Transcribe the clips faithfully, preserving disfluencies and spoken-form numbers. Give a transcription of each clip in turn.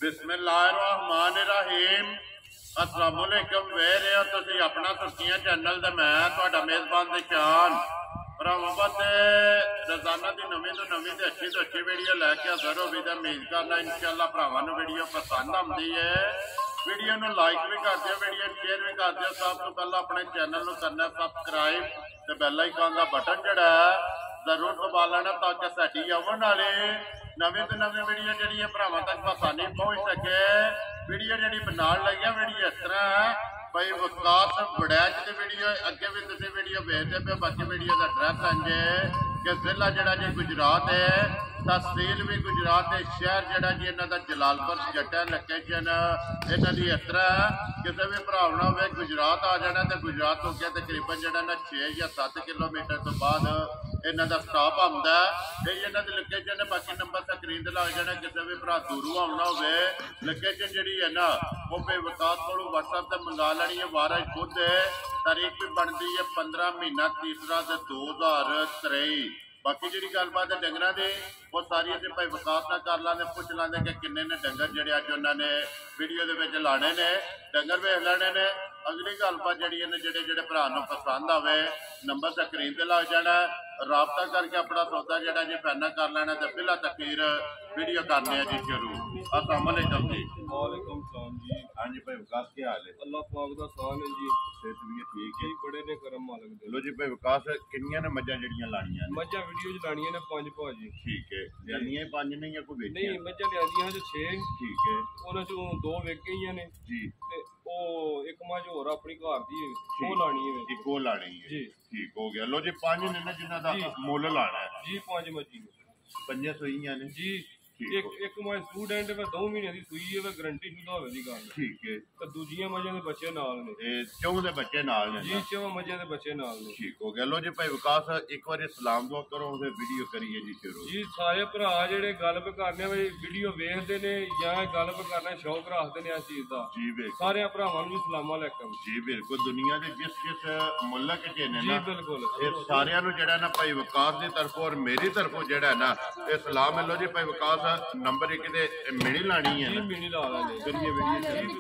बिस्मिल्लाहिर्रहमानिर्रहीम। अस्सलाम वालेकुम। वे रहे हो तुसी अपना सुर्खियां चैनल ते मैं तुहाडा मेज़बान दिशान भरावां ते रोजाना की नवीं तो नवीं ते अच्छी तो अच्छी वीडियो लैके हाज़र हो भी ते उम्मीद करना इंशाअल्लाह भरावां नूं वीडियो पसंद आउंदी है। वीडियो नूं लाइक भी कर दिओ, वीडियो शेयर भी कर दिओ। सब तो पहला अपने चैनल नूं करना सबसक्राइब ते बैल आइकन का बटन जिहड़ा है जरूर दबा लेना ताकि साडी आउण वाली नवीं तो नवीं वीडियो जी भरावां तक आसानी पहुँच सके। वीडियो जी बनाने लगी वीडियो इस तरह है भाई विकास वड़ैच की वीडियो अगे भी तुम वीडियो भेजते पे बाकी वीडियो का एड्रैस है कि जिला जरा जी गुजरात है, तहसील भी गुजरात है, शहर जरा जी इन्हों का जलालपुर जट है। लोकेशन इन्हों की इस तरह है किसी भी भरावना हो गुजरात आ जाना तो गुजरात हो गया तकरीबन जरा ना छे या सत्त किलोमीटर तो बाद इन्हों का स्टॉप आता है। यही इन्हों की लोकेशन है। बाकी नंबर स्क्रीन से लग जाना किसी भी भरा दूरों आना हो लोकेशन जी है ना वो पे विकास को व्हाट्सएप से मंगा लेनी है। वारज खुद है, तारीख भी बनती है पंद्रह महीना तीसरा दो हज़ार तेई। बाकी जी गलबात है डंगर की वो सारी अभी भाई विकास ना कर लेंगे, पुछ लेंगे कि किन्ने ने डंगर जोड़े अज उन्होंने वीडियो के लाने ने डंगर वेख लेने ने। अगली गलबात जी जोड़े जोड़े भरा पसंद आए नंबर स्क्रीन से लग जाना, राबता करके अपना सौदा जोड़ा जी फाइनल कर लेना तो बिला तकीर वीडियो करने जी शुरू। अस्सलाम वालेकुम जी। वालेकुम सलाम जी। हाँ जी भाई विकास क्या हाल है? अल्लाह पाक दा सहन है जी। सेहत भी ठीक है? बड़े ने करम मालक दे। लो जी भाई विकास किन्नियां ने मज्जां जड़ियां लाणियां ने? मज्जां वीडियो च लाणियां ने पांच भाजी। ठीक है। लियानियां पांच ने या कोई बेचियां? नहीं मज्जां लियादियां जो छे। ठीक है। उन्हां चों दो विक गईयां ने जी ते ओ एक मज होर अपनी घर दी ओ लाणी है। एक वो लानी है जी। ठीक हो गया। लो जी पांच ने ना जिन्हां दा मुੱਲ लाना है जी। पांच मजी ने पंजे सूईयां ने जी। एक एक मज स्टूडेंट वे दो महीने दी सूई है, वे गारंटी शुदा होवे दी गल। ठीक है। ते दूजियां मजां दे बच्चे नाल ने। ए चौं दे बच्चे नाल ने जी। चौं मजां दे बच्चे नाल ने। ठीक हो गया। लो जी भाई विकास एक बार सलाम दुआ करो फिर वीडियो करिए जी शुरू। जी सारे भरा जेडे गल्ल करने वीडियो वेखते ने या गल्ल करना शौक रखते हैं इस चीज का जी बिल्कुल सारे भरावां नूं सलाम अलैकुम जी बिल्कुल। दुनिया के जिस जिस मुल्क च ने जी ना बिल्कुल ये सारियां नूं जेड़ा ना भाई विकास की तरफों और मेरी तरफों जेड़ा है ना ये सलाम है। लो जी भाई विकास नंबर एक दे मिनी लानी है जी। मिनी ला लांगे करिए वीडियो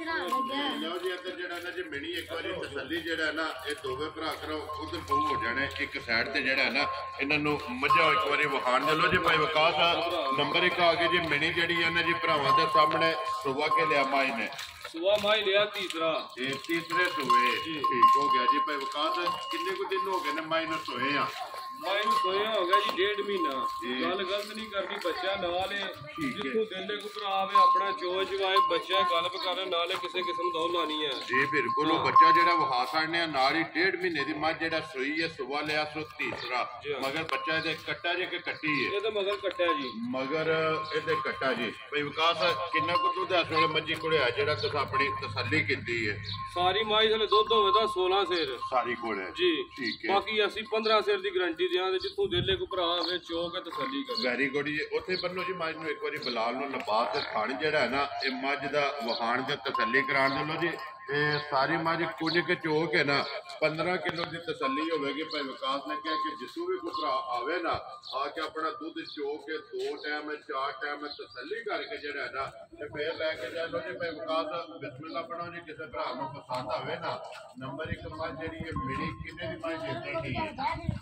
लो जी इधर जेड़ा ना जी मिनी एक बार तसल्ली जेड़ा है ना ये दोवे भरा करो उधर बहु हो जाने एक साइड ते जेड़ा है ना इन्हां नूं मज्जां एक बार वहाण दे। लो जी भाई विकास नंबर एक आ गई जी मिनी जेड़ी है ना जी भरावां दे सामने सुबह के लिया माई ने सुबह माई लिया तीसरा ये तीसरे सोए ठीक हो गया जी भाई विकास किन्ने को दिन हो गए ने माई नूं सोए आ? माई नूं सोया हो गया जी डेढ़ महीना। गल गलत नहीं करनी बच्चा नाल है जिथों दिल को भरा आवे अपना चो जवाए बच्चा गल कर नाल किसी किस्म दा लानी है जी बिल्कुल। वो बच्चा जेड़ा वहा साड़ने नाल ही डेढ़ महीने दी मझ जेड़ा सोई है सुबह लिया सो तीसरा मगर बच्चा इहदे कट्टा जे के कट्टी है ये तो मगर कट्टा जी मगर इहदे कट्टा जी भाई विकास किन्ना को दुध इस वेले मज्जी कोले है जेड़ा तुस अपनी तसल्ली कीती है? सारी माई थले दुध होवे दा सोलह सेर सारी कोले जी ठीक है। बाकी असी पंद्रह सेर दी गारंटी जितों दिले को भरा आवे चौक तसल्ली कर वैरी गुड जी। उत्थे बन्नो जी मझ नूं एक बारी बिलाल नूं लबा ते खाण जेड़ा है ना ये मझ दा वहाण ते तसल्ली कराण दे। लो जी ये सारी मझ कुछ के चौक है ना पंद्रह किलो की तसल्ली होगी। भाई विकास ने कहा कि जिसू भी कोई भरा आवे ना आके अपना दुध चो के दो टाइम चार टाइम तसल्ली करके जेड़ा है ना फिर लैके जाए। लो जी भाई विकास बिस्मिल्लाह पढ़ो जी किसी भरा को पसंद आवे ना नंबर एक मझ जी मिनी किन्ने की मझ देती है?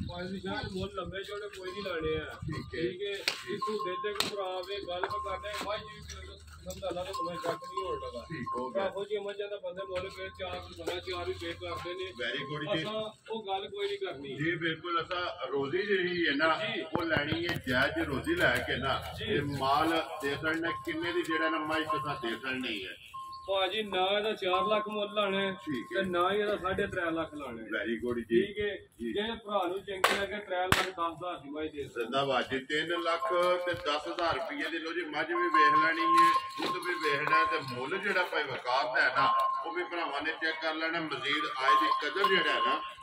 मुल लंबे चौड़े कोई नहीं लाने हैं ठीक है। जिसू दिले को भरा आवे गल करने माई जी समझाना तो तुम्हें शक नहीं हो लगा ठीक हो गया। हो जी मजा दा बंदे मोल पे चार बना चार भी पे करते ने वेरी गुड जी। असा वो गल कोई नहीं करनी जी बिल्कुल। असा रोजी जी है ना वो लैनी है जायज रोजी लैके ना ये माल दे सकने किन्ने दी जेड़ा ना माई तुसा दे सकनी है भाजी ना ਇਹਦਾ चार लाख मुल लाने ते ना ही ਇਹਦਾ साढ़े त्रै लाख लाने। वेरी गुड जी ठीक है। जे भरा नूं चंगे लगे त्रै लाख दस हज़ार दी माई दे जिंदाबाद जी। तीन लाख ते दस हजार रुपये दी लो जी मझ भी वेख लेनी है दुध भी वेखना है ते मुल जेड़ा भाई विकास दा है ना वो भी भरावां ने चेक कर लेना। मजीद आए दी कदर जेड़ा है ना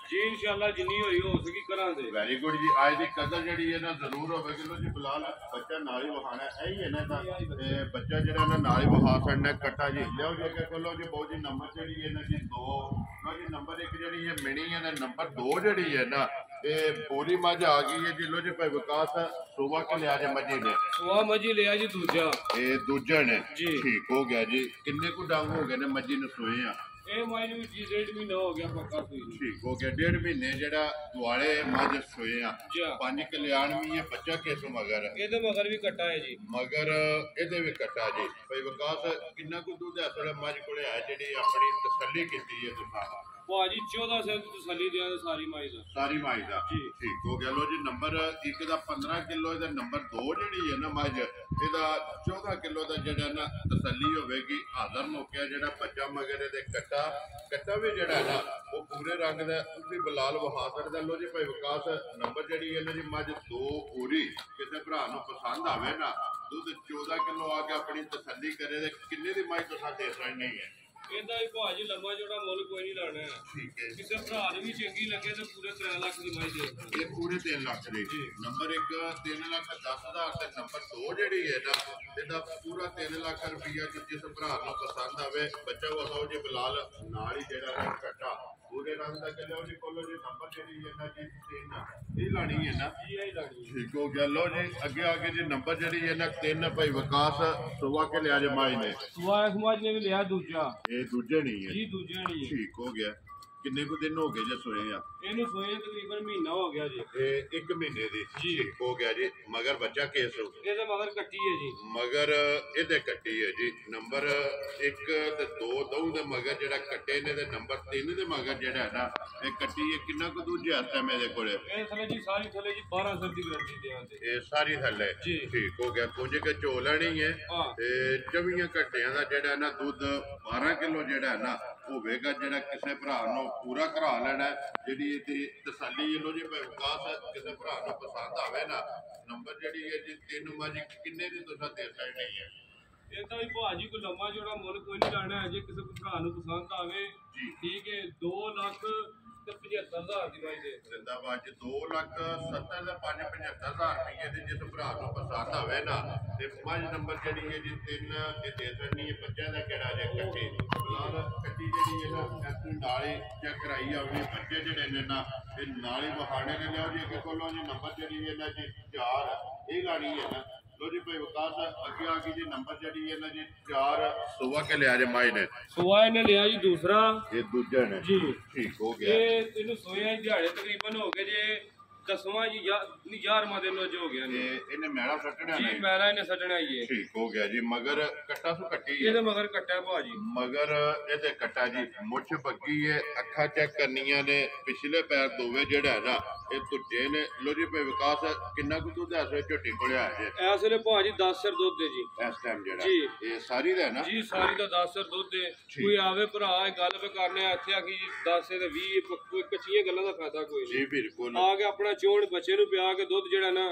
ਜੀ ਇਨਸ਼ਾਅੱਲਾ ਜਿੰਨੀ ਹੋਈ ਹੋ ਸਕੀ ਕਰਾਂਗੇ। ਵੈਰੀ ਗੁੱਡ ਜੀ। ਅੱਜ ਦੀ ਕਦਰ ਜਿਹੜੀ ਹੈ ਨਾ ਜ਼ਰੂਰ ਹੋਵੇਗੀ। ਲੋ ਜੀ ਬਿਲਾਲ ਬੱਚਾ ਨਾਲ ਹੀ ਵਹਾਣਾ ਇਹੀ ਹੈ ਨਾ ਇਹਦਾ ਤੇ ਬੱਚਾ ਜਿਹੜਾ ਨਾ ਨਾਲ ਹੀ ਵਹਾ ਛੱਡਣਾ ਕੱਟਾ ਜੀ। ਲਿਓ ਜੀ ਅੱਗੇ ਕੋਲੋ ਜੀ ਬਹੁਤ ਜੀ ਨੰਬਰ ਜਿਹੜੀ ਹੈ ਨਾ ਜੀ ਦੋ। ਲੋ ਜੀ ਨੰਬਰ ਇੱਕ ਜਿਹੜੀ ਹੈ ਮਿਣੀ ਹੈ ਨਾ ਨੰਬਰ ਦੋ ਜਿਹੜੀ ਹੈ ਨਾ ਇਹ ਪੂਰੀ ਮੱਝ ਆ ਗਈ ਹੈ ਜੀ। ਲੋ ਜੀ ਭਾਈ ਵਿਕਾਸ ਸੁਬਾ ਕੇ ਲਿਆ ਜੇ ਮੱਝੀ ਨੇ ਸੁਆ ਮੱਝੀ ਲਿਆ ਜੀ ਦੂਜਾ ਇਹ ਦੂਜਾ ਨੇ ਜੀ। ਠੀਕ ਹੋ ਗਿਆ ਜੀ। ਕਿੰਨੇ ਕੁ ਡੰਗ ਹੋ ਗਏ ਨੇ ਮੱਝੀ ਨੂੰ ਸੋਏ ਆ? ਇਹ ਮੱਝ ਨੂੰ ਜੀ ਡੇਢ ਮਹੀਨਾ ਹੋ ਗਿਆ ਪੱਕਾ ਸੂਈ ਨੂੰ। ਠੀਕ ਹੋ ਗਿਆ। ਡੇਢ ਮਹੀਨੇ ਜਿਹੜਾ ਦੁਆਲੇ ਮੱਝ ਸੋਏ ਆ। ਜੀ ਪੰਜ ਕਲਿਆਣ ਵੀ ਹੈ ਬੱਚਾ ਕਿਸ ਮਗਰ ਇਹਦੇ ਮਗਰ ਵੀ ਕੱਟਾ ਹੈ ਜੀ। ਮਗਰ ਇਹਦੇ ਵੀ ਕੱਟਾ ਜੀ। ਭਾਈ ਵਿਕਾਸ ਕਿੰਨਾ ਕੁ ਦੁੱਧ ਹੈ ਤੁਹਾਡੇ ਮੱਝ ਕੋਲੇ ਹੈ ਜਿਹੜੀ ਆਪਣੀ ਤਸੱਲੀ ਕੀਤੀ ਹੈ ਤੁਸੀਂ? ਭਾਜੀ ਚੌਦਾਂ ਸੌ ਦੀ ਤਸੱਲੀ ਦਿਆਂ ਸਾਰੀ ਮਾਈ ਦਾ ਸਾਰੀ ਮਾਈ ਦਾ ਜੀ। ਠੀਕ ਹੋ ਗਿਆ। ਲੋ ਜੀ ਨੰਬਰ ਇੱਕ ਦਾ ਪੰਦਰਾਂ ਕਿਲੋ ਇਹਦਾ ਨੰਬਰ ਦੋ ਜਿਹੜੀ ਹੈ ਨਾ ਮੱਝ ਇਹਦਾ ਚੌਦਾਂ ਕਿਲੋ ਦਾ ਜਿਹੜਾ ਨਾ ਤਸੱਲੀ ਹੋਵੇਗੀ। ਹਾਜ਼ਰ ਮੌਕਿਆ ਜਿਹੜਾ ਬੱਚਾ ਮਗਰ ਇਹਦੇ ਕੱਟਾ ਕੱਟਾ ਵੀ ਜਿਹੜਾ ਨਾ ਉਹ ਪੂਰੇ ਰੰਗ ਦਾ ਤੁਸੀਂ ਬਲਾਲ ਵਹਾ ਸਕਦਾ। ਲੋ ਜੀ ਭਾਈ ਵਿਕਾਸ ਨੰਬਰ ਜਿਹੜੀ ਹੈ ਨਾ ਜੀ ਮੱਝ ਦੋ ਪੂਰੀ ਕਿਸੇ ਭਰਾ ਨੂੰ ਪਸੰਦ ਆਵੇ ਨਾ ਦੁੱਧ ਚੌਦਾਂ ਕਿਲੋ ਆ ਕੇ ਆਪਣੀ ਤਸੱਲੀ ਕਰੇ ਤੇ ਕਿੰਨੇ ਦੀ ਮੱਝ ਤੁਸੀਂ ਦੇ ਸਕਦੇ ਹੈ? ਇਹਦਾ ਹੀ ਭਾਜੀ ਲੰਮਾ ਜਿਹੜਾ ਮੁੱਲ ਕੋਈ ਨਹੀਂ ਲਾਣਾ ਹੈ। ਠੀਕ ਹੈ। ਕਿਸੇ ਭਰਾ ਨੂੰ ਵੀ ਚੰਗੀ ਲੱਗੇ ਤੇ ਪੂਰੇ ਤਿੰਨ ਲੱਖ ਦੀ ਮਾਈ ਦੇ ਦਿੰਦੇ। ਇਹ ਪੂਰੇ ਤਿੰਨ ਲੱਖ ਦੇ ਜੀ। ਨੰਬਰ ਇੱਕ ਤਿੰਨ ਲੱਖ ਦਸ ਹਜ਼ਾਰ ਤੇ ਨੰਬਰ ਦੋ ਜਿਹੜੀ ਹੈ ਨਾ ਇਹਦਾ ਪੂਰਾ ਤਿੰਨ ਲੱਖ ਰੁਪਈਆ ਜਿਸ ਭਰਾ ਨੂੰ ਪਸੰਦ ਆਵੇ ਬੱਚਾ ਵਸਾਓ ਜੀ ਬਲਾਲ ਨਾਲ ਹੀ ਜਿਹੜਾ ਨਾ ਕੱਟਾ ਪੂਰੇ ਰੰਗ ਦਾ ਚੱਲਿਆ ਜੀ। ਕੋਲੋਂ ਜੀ ਨੰਬਰ ਜਿਹੜੀ ਹੈ ਨਾ ਜੀ ਤਿੰਨ ਇਹ ਲਾਣੀ ਹੈ ਨਾ ਜੀ ਇਹ ਲਾਣੀ ਠੀਕ ਹੋ ਗਿਆ। ਲੋ ਜੀ ਅੱਗੇ ਆ ਕੇ ਜੀ ਨੰਬਰ ਜਿਹੜੀ ਹੈ ਨਾ ਤਿੰਨ ਭਾਈ ਵਿਕਾਸ ਸੁਬਾ ਕੇ ਲਿਆ ਜੇ ਮਾਈ ਨੇ ਸੁਆ ਸਮਾਜ ਨੇ ਵੀ ਲਿਆ ਦੂਜਾ ਇਹ ਦੂਜੇ ਨਹੀਂ ਹੈ ਜੀ ਦੂਜਾ ਨਹੀਂ ਹੈ। ਠੀਕ ਹੋ ਗਿਆ। ਕਿੰਨੇ ਕੁ ਦਿਨ ਹੋ ਗਏ ਜੇ ਸੋਏ ਆ? ਇਹਨੂੰ ਸੋਏ ਤਕਰੀਬਨ ਮਹੀਨਾ ਹੋ ਗਿਆ ਜੀ। ਇਹ ਇੱਕ ਮਹੀਨੇ ਦੀ ਜੀ। ਠੀਕ ਹੋ ਗਿਆ ਜੀ। ਮਗਰ ਬੱਚਾ ਕੇਸ ਹੋ ਇਹਦੇ ਮਗਰ ਕੱਟੀ ਹੈ ਜੀ। ਮਗਰ ਇਹਦੇ ਕੱਟੀ ਹੈ ਜੀ। ਨੰਬਰ ਇੱਕ ਤੇ ਦੋ ਦੋ ਦੇ ਮਗਰ ਜਿਹੜਾ ਕੱਟੇ ਨੇ ਤੇ ਨੰਬਰ ਤਿੰਨ ਦੇ ਮਗਰ ਜਿਹੜਾ ਹੈ ਨਾ ਇਹ ਕੱਟੀ ਹੈ। ਕਿੰਨਾ ਕੁ ਦੂਜੇ ਹੱਥ ਹੈ ਮੇਰੇ ਕੋਲੇ? ਇਹ ਥਲੇ ਜੀ ਸਾਰੀ ਥਲੇ ਜੀ ਬਾਰਾਂ ਸੌ ਦੀ ਗਰੰਟੀ ਦਿਆਂ ਤੇ ਇਹ ਸਾਰੀ ਥੱਲੇ ਜੀ। ਠੀਕ ਹੋ ਗਿਆ। ਕੁਝ ਕੇ ਝੋਲਣੀ ਹੈ ਹਾਂ ਤੇ ਚੌਵੀਆਂ ਘੱਟਿਆਂ ਦਾ ਜਿਹੜਾ ਨਾ ਦੁੱਧ ਬਾਰਾਂ ਕਿਲੋ ਜਿਹੜਾ ਹੈ ਨਾ ਹੋਵੇਗਾ। ਜਿਹੜਾ ਕਿਸੇ ਭਰਾ ਨੂੰ ਪੂਰਾ ਕਰਾ ਲੈਣਾ ਜਿਹੜੀ ਇਹਦੀ ਤਸੱਲੀ ਲੋ ਜੀ ਭਾਈ ਵਿਕਾਸ ਕਿਸੇ ਭਰਾ ਨੂੰ ਪਸੰਦ ਆਵੇ ਨਾ ਨੰਬਰ ਜਿਹੜੀ ਹੈ ਜੀ ਤਿੰਨ ਮੱਝ ਕਿੰਨੇ ਦੀ ਤੁਸੀਂ ਦੇ ਸਕਦੇ ਹੈ? ਇਹ ਤਾਂ ਵੀ ਭਾਜੀ ਕੋਈ ਲੰਮਾ ਜੋੜਾ ਮੁੱਲ ਕੋਈ ਨਹੀਂ ਲਾਣਾ ਹੈ। ਜੇ ਕਿਸੇ ਭਰਾ ਨੂੰ ਪਸੰਦ ਆਵੇ ਜੀ ਠੀਕ ਹੈ ਦੋ ਲੱਖ ਤੇ ਪਝੱਤਰ ਹਜ਼ਾਰ ਦੀ ਮਾਈ ਦੇ ਜ਼ਿੰਦਾਬਾਦ ਜੀ। ਦੋ ਲੱਖ ਸੱਤਰ ਦੇ ਪੰਜ ਪਝੱਤਰ ਹਜ਼ਾਰ ਰੁਪਏ ਦੇ ਜਿਸ ਭਰਾ ਨੂੰ ਪਸੰਦ ਆਵੇ ਨਾ ਤੇ ਮੱਝ ਨੰਬਰ ਜਿਹੜੀ ਹੈ ਜੀ ਤਿੰਨ ਤੇ ਦੇ ਦੇਣੀ ਹੈ। ਬੱਚਿਆਂ ਦਾ ਕਿਹੜਾ ਜੇ ਕੱਟੀ ਨਾਲ ਕੱਟੀ ਜਿਹੜੀ ਹੈ ਨਾ ਐਸੀ ਨਾਲੇ ਚੈੱਕ ਕਰਾਈ ਆਵੇ ਬੱਚੇ ਜਿਹੜੇ ਨੇ ਨਾ ਇਹ ਨਾਲੇ ਵਹਾਣੇ ਨੇ। ਲਿਆਓ ਜੀ ਅੱਗੇ ਕੋਲੋਂ ਜੀ ਨੰਬਰ ਜਿਹੜੀ ਹੈ ਨਾ ਜੀ ਚਾਰ ਇਹ ਗਾੜੀ ਹੈ ਨਾ। ਲੋ ਜੀ ਭਾਈ ਵਿਕਾਸ ਅੱਗੇ ਆ ਗਈ ਜੀ ਨੰਬਰ ਜਿਹੜੀ ਹੈ ਨਾ ਜੀ ਚਾਰ ਸੁਬਾ ਕੇ ਲਿਆ ਜੇ ਮਾਈ ਨੇ ਸੁਆ ਇਹਨੇ ਲਿਆ ਜੀ ਦੂਸਰਾ ਇਹ ਦੂਜੇ ਨੇ ਜੀ। ਠੀਕ ਹੋ ਗਿਆ। ਇਹ ਇਹਨੂੰ ਸੋਇਆ ਦਿਹਾੜੇ ਤਕਰੀਬਨ ਹੋ ਗਏ ਜੇ ਦਸਵਾਂ ਜੀ ਜਾਂ ਨਹੀਂ ਗਿਆਰਵਾਂ ਦਿਨ ਜੋ ਹੋ ਗਿਆ ਨੇ ਇਹ ਇਹਨੇ ਮੈਲਾ ਸੱਟਣਾ ਜੀ। ਨਹੀਂ ਮੈਲਾ ਇਹਨੇ ਸੱਜਣਾ ਹੀ ਹੈ। ਠੀਕ ਹੋ ਗਿਆ ਜੀ। ਮਗਰ ਕੱਟਾ ਸੁ ਕੱਟੀ ਹੈ ਇਹਦੇ ਮਗਰ ਕੱਟਿਆ ਭਾਜੀ ਮਗਰ ਇਹਦੇ ਕੱਟਾ ਜੀ ਮੁੱਛ ਬੱਗੀ ਹੈ। ਅੱਖਾਂ ਚੈੱਕ ਕਰਨੀਆਂ ਨੇ ਪਿਛਲੇ ਪੈਰ ਦੋਵੇਂ ਜਿਹੜਾ ਹੈ ਨਾ ਇਹ ਤੁੱਜੇ ਨੇ। ਲੋ ਜੀ ਭਾਈ ਵਿਕਾਸ ਕਿੰਨਾ ਕੁ ਦੁੱਧ ਐਸੇ ਝੋਟੀ ਕੋਲੇ ਆ ਜੇ ਇਸ ਵੇਲੇ ਭਾਜੀ ਦਸ ਸਿਰ ਦੁੱਧ ਹੈ ਜੀ ਇਸ ਟਾਈਮ ਜਿਹੜਾ ਜੀ। ਇਹ ਸਾਰੀ ਦਾ ਨਾ ਜੀ ਸਾਰੀ ਦਾ ਦਸ ਸਿਰ ਦੁੱਧ ਹੈ। ਕੋਈ ਆਵੇ ਭਰਾ ਗੱਲ ਵੀ ਕਰਨੇ ਆ ਇੱਥੇ ਆ ਕਿ ਦਸ ਤੇ ਵੀਹ ਕੋਈ ਕੱਚੀਆਂ ਗੱਲਾਂ ਦਾ ਫਾਇਦਾ ਕੋਈ ਜੀ ਨਹੀਂ। ਬਿਲਕੁਲ ਆ ਕੇ ਆਪਣਾ ਚੋਣ ਬੱਚੇ ਨੂੰ ਪਿਆ ਕੇ ਦੁੱਧ ਜਿਹੜਾ ਨਾ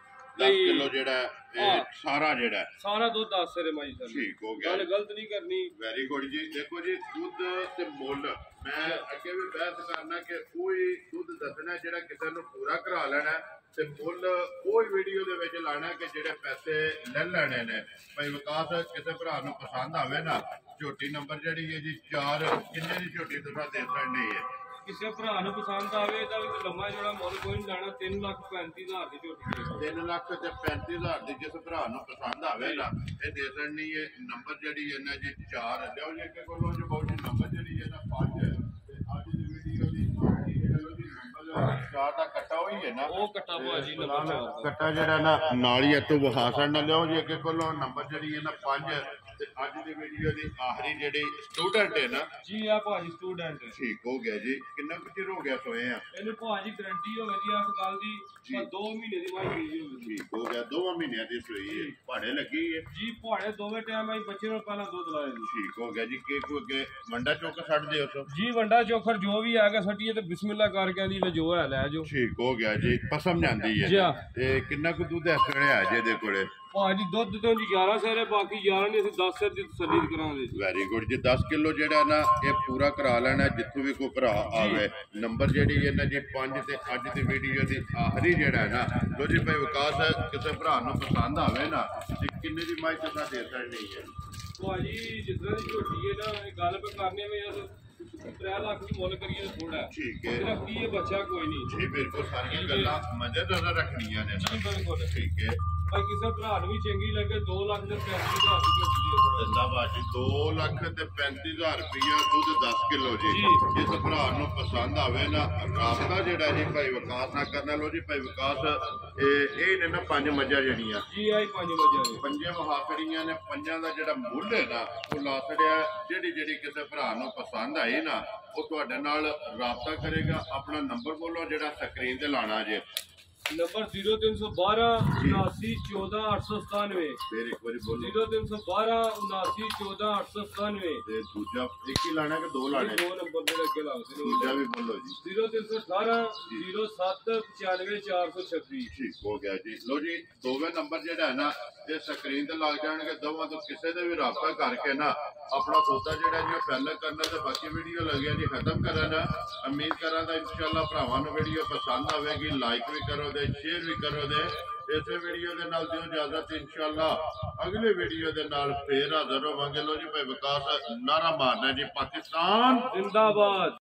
ਦਸ ਕਿਲੋ ਜਿਹੜਾ ਇਹ ਸਾਰਾ ਜਿਹੜਾ ਸਾਰਾ ਦੁੱਧ ਦਸ ਸਿਰ ਮਾਈ ਸਰ ਠੀਕ ਹੋ ਗਿਆ। ਗੱਲ ਗਲਤ ਨਹੀਂ ਕਰਨੀ। ਵੈਰੀ ਗੁੱਡ ਜੀ। ਦੇਖੋ ਜੀ ਦੁੱਧ ਤੇ ਮੁੱਲ ਮੈਂ ਅੱਗੇ ਵੀ ਬਹਿਸ ਕਰਨਾ ਕਿ ਕੋਈ ਦੁੱਧ ਦੱਸਣਾ ਜਿਹੜਾ ਕਿਸੇ ਨੂੰ ਪੂਰਾ ਕਰਾ ਲੈਣਾ ਤੇ ਮੁੱਲ ਕੋਈ ਵੀਡੀਓ ਦੇ ਵਿੱਚ ਲਾਣਾ ਕਿ ਜਿਹੜੇ ਪੈਸੇ ਲੈ ਲੈਣੇ ਨੇ। ਭਾਈ ਵਿਕਾਸ ਕਿਸੇ ਭਰਾ ਨੂੰ ਪਸੰਦ ਆਵੇ ਨਾ ਝੋਟੀ ਨੰਬਰ ਜਿਹੜੀ ਹੈ ਜੀ ਚਾਰ ਕਿੰਨੇ ਦੀ ਝੋਟੀ ਤੁਸੀਂ ਦੇ ਸਕਦੇ ਹੈ? ਕਿਸੇ ਭਰਾ ਨੂੰ ਪਸੰਦ ਆਵੇ ਤਾਂ ਵੀ ਲੰਮਾ ਜਿਹੜਾ ਮੁੱਲ ਕੋਈ ਨਹੀਂ ਲਾਣਾ ਤਿੰਨ ਲੱਖ ਪੈਂਤੀ ਹਜ਼ਾਰ ਦੀ ਝੋਟੀ ਦੇ ਤਿੰਨ ਲੱਖ ਤੇ ਪੈਂਤੀ ਹਜ਼ਾਰ ਦੀ ਜਿਸ ਭਰਾ ਨੂੰ ਪਸੰਦ ਆਵੇ ਨਾ ਇਹ ਦੇ ਸਕਣੀ ਹੈ। ਨੰਬਰ ਜਿਹੜੀ ਹੈ ਨਾ ਜੀ ਚਾਰ ਲਿਓ ਜੀ ਅੱਗੇ ਕੋਲੋਂ ਜੀ ਬਹੁਤ ਨੰਬਰ ਜਿਹੜੀ ਹੈ ਨਾ ਪੰਜ ਤੇ ਅੱਜ ਦੀ ਵੀਡੀਓ ਦੀ ਨੰਬਰ ਚਾਰ ਦਾ ਕੱਟਾ ਹੋਈ ਹੈ ਨਾ ਉਹ ਕੱਟਾ ਭਾਜੀ ਨੰਬਰ ਚਾਰ ਕੱਟਾ ਜਿਹੜਾ ਨਾ ਨਾਲ ਹੀ ਇੱਥੋਂ ਵਿਖਾ ਸਕਣਾ। ਲਿਓ ਜੀ ਅੱਗੇ ਕੋਲੋਂ ਨੰਬਰ ਜਿਹੜੀ ਹੈ ਨਾ ਪੰਜ ਤੇ ਅੱਜ ਦੀ ਵੀਡੀਓ ਦੀ ਆਖਰੀ ਜਿਹੜੀ ਸਟੂਡੈਂਟ ਹੈ ਨਾ ਜੀ ਆ ਭਾਜੀ ਸਟੂਡੈਂਟ ਠੀਕ ਹੋ ਗਿਆ ਜੀ। ਕਿੰਨਾ ਕੁ ਚਿਰ ਹੋ ਗਿਆ ਸੋਏ ਆ? ਇਹਨੂੰ ਭਾਜੀ ਗਰੰਟੀ ਹੋਵੇ ਜੀ ਇਸ ਗੱਲ ਦੀ ਪਰ ਦੋ ਮਹੀਨੇ ਦੀ ਮਾਈ ਗਈ ਹੋਵੇ ਠੀਕ ਹੋ ਗਿਆ। ਦੋਵਾਂ ਮਹੀਨਿਆਂ ਦੀ ਸੋਈ ਹੈ ਭਾੜੇ ਲੱਗੀ ਹੈ ਜੀ। ਭਾੜੇ ਦੋਵੇਂ ਟਾਈਮ ਆਈ ਬੱਚੇ ਨੂੰ ਪਹਿਲਾਂ ਦੁੱਧ ਲਾਇਆ ਜੀ। ਠੀਕ ਹੋ ਗਿਆ ਜੀ। ਕੇ ਕੋ ਅੱਗੇ ਵੰਡਾ ਚੁੱਕ ਛੱਡਦੇ ਹੋ ਜੀ ਵੰਡਾ ਚੋਖਰ ਜੋ ਵੀ ਆ ਗਿਆ ਸੱਟੀਏ ਤੇ ਬਿਸਮਿਲ੍ਲਾ ਕਰਕੇ ਆਂਦੀ ਲੈ ਜੋ ਹੈ ਲੈ ਜੋ ਠੀਕ ਹੋ ਗਿਆ ਜੀ। ਪਸਮ ਜਾਂਦੀ ਜੀ ਹੈ ਹਾਂ। ਤੇ ਕਿੰਨਾ ਕੁ ਦੁੱਧ ਇਸ ਵੇਲੇ ਆ ਜੇ ਦੇ ਕੋਲੇ? ਭਾਜੀ ਦੁੱਧ ਤੋਂ ਜੀ ਗਿਆਰਾਂ ਸਿਰ ਹੈ, ਬਾਕੀ ਗਿਆਰਾਂ ਨਹੀਂ ਅਸੀਂ ਦਸ ਸਿਰ ਦੀ ਤਸੱਲੀ ਕਰਾਂਗੇ ਜੀ। ਵੈਰੀ ਗੁੱਡ ਜੀ। ਦਸ ਕਿਲੋ ਜਿਹੜਾ ਨਾ ਇਹ ਪੂਰਾ ਕਰਾ ਲੈਣਾ ਜਿੱਥੋਂ ਵੀ ਕੋਈ ਭਰਾ ਆਵੇ। ਨੰਬਰ ਜਿਹੜੀ ਹੈ ਨਾ ਜੀ ਪੰਜ ਤੇ ਅੱਜ ਦੀ ਵੀਡੀਓ ਦੀ ਆਖਰੀ ਜਿਹੜਾ ਹੈ ਨਾ ਲੋ ਜੀ ਭਾਈ ਵਿਕਾਸ ਕਿਸੇ ਭਰਾ ਨੂੰ ਪਸੰਦ ਆਵੇ ਨਾ ਤੇ ਕਿੰਨੇ ਦੀ ਮਾਈ ਕਿੰਨਾ ਦੇ ਸਕਣੀ ਹੈ ਭਾਜੀ ਜਿਸ ਤਰ੍ਹਾਂ ਦੀ ਝੋਟੀ ਹੈ ਨਾ ਇਹ ਗੱਲ ਪੇ ਕਰਨੇ ਵੀ ਯਾਰ त्रै लाख की मुल करिए थोड़ा ठीक है रखी है बच्चा कोई नहीं जी बिल्कुल सारी गल्लां मजे नजर रखनियां ने जी बिल्कुल ठीक है भाई किसी भरा भी चंगी लगे दो लाख दे पैंतीस हजार रुपये जिंदाबाद जी दो लाख ते पैंतीस हजार रुपया दुध दस किलो जी जिस भरा नूं पसंद आवे ना राबता जेड़ा जी भाई विकास ना करना लो जी भाई विकास ਇਹ ਨੇ ਨਾ ਪੰਜ ਮੱਝਾਂ ਜਿਹੜੀਆਂ ਜੀ ਆਈ ਪੰਜ ਮੱਝਾਂ ਨੇ ਪੰਜੇ ਮੁਹਾਫੜੀਆਂ ਨੇ ਪੰਜਾਂ ਦਾ ਜਿਹੜਾ ਮੁੱਲ ਹੈ ਨਾ ਉਹ ਲਾ ਛੜਿਆ ਜਿਹੜੀ ਜਿਹੜੀ ਕਿਸੇ ਭਰਾ ਨੂੰ ਪਸੰਦ ਆਈ ਨਾ ਉਹ ਤੁਹਾਡੇ ਨਾਲ ਰਾਬਤਾ ਕਰੇਗਾ। ਆਪਣਾ ਨੰਬਰ ਬੋਲੋ ਜਿਹੜਾ ਸਕਰੀਨ ਤੇ ਲਾਣਾ ਜੇ। नंबर जीरो तीन सौ बारह उनासी चौदह आठ सौ सतानवे फिर एक बार बोलो जीरो तीन सौ बारह उनासी चौदह आठ सौ सतानवे दूजा एक ही लाना कि दो लाने दो नंबर दे लगे लाओ दूजा भी बोलो जी जीरो तीन सौ अठारह जीरो सत्त पचानवे चार सौ छब्बीस ठीक हो गया जी। लो जी दोवें नंबर जेड़ा है ना ये स्क्रीन ते लग जाएंगे दोवां तो किसी से भी राबता करके ना अपना सौदा जेड़ा जी पहले करना ते बाकी वीडियो लगे जी खत्म करना। उम्मीद करा दा इंशाल्लाह भरावां नूं वीडियो पसंद आवेगी लाइक भी करो शेयर भी करो दे। इस वीडियो के नाल दिओ इजाजत इंशाल्लाह अगले वीडियो के नाल फिर हाजिर होवांगे। लो जी भाई विकास नारा मारना जी पाकिस्तान जिंदाबाद।